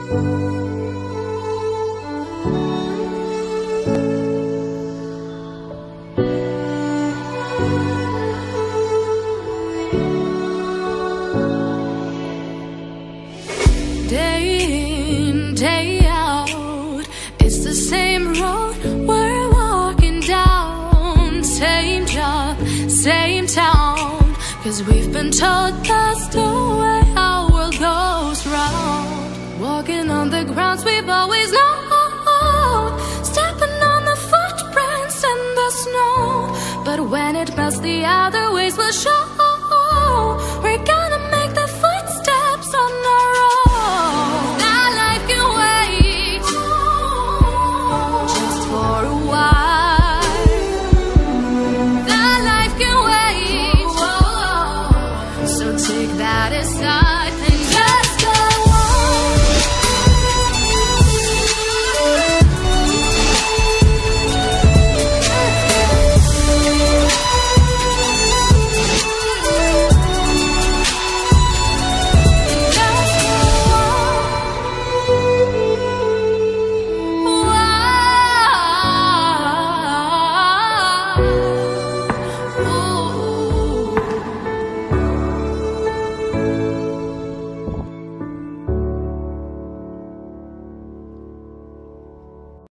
Day in, day out, it's the same road we're walking down. Same job, same town, 'cause we've been told that's the way our world goes round. Walking on the grounds we've always known, stepping on the footprints in the snow. But when it melts, the other ways will show. We're